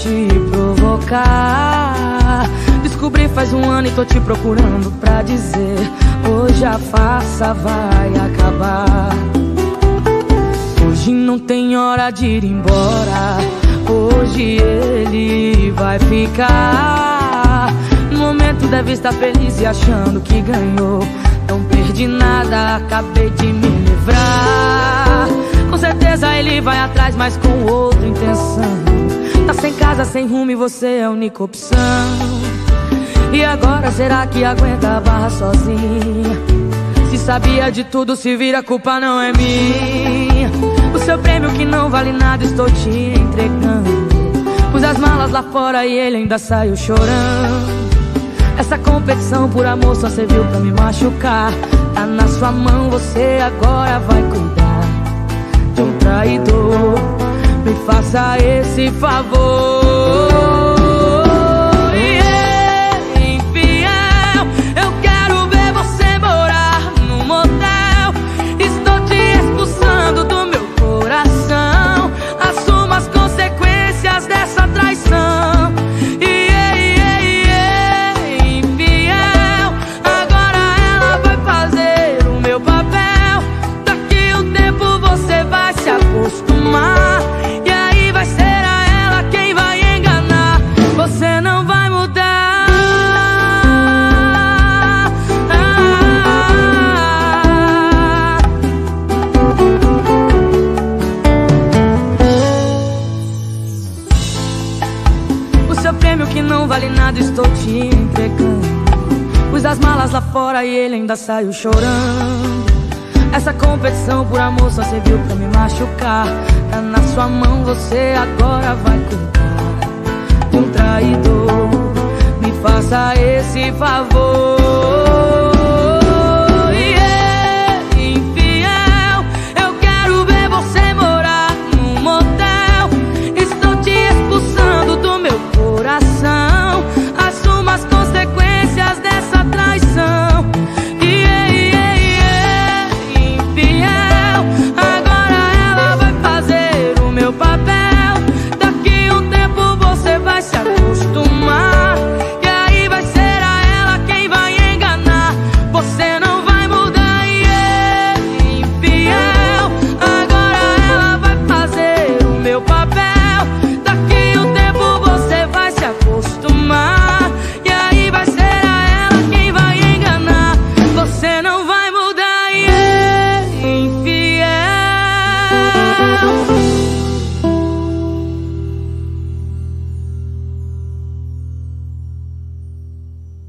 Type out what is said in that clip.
te provocar. Descobri faz um ano e tô te procurando pra dizer: hoje a farsa vai acabar. Hoje não tem hora de ir embora, hoje ele vai ficar. No momento deve estar feliz e achando que ganhou. Não perdi nada, acabei de me livrar. Com certeza ele vai atrás, mas com outra intenção. Tá sem casa, sem rumo e você é a única opção. E agora será que aguenta a barra sozinha? Se sabia de tudo, se vira, a culpa não é minha. O seu prêmio que não vale nada estou te entregando. Pus as malas lá fora e ele ainda saiu chorando. Essa competição por amor só serviu pra me machucar. Tá na sua mão, você agora vai cuidar de um traidor. Me faça esse favor. E aí vai ser a ela quem vai enganar. Você não vai mudar. O seu prêmio que não vale nada estou te entregando. Pus as malas lá fora e ele ainda saiu chorando. Essa competição por amor só serviu pra me machucar. Tá na sua mão, você agora vai cuidar de um traidor. Me faça esse favor.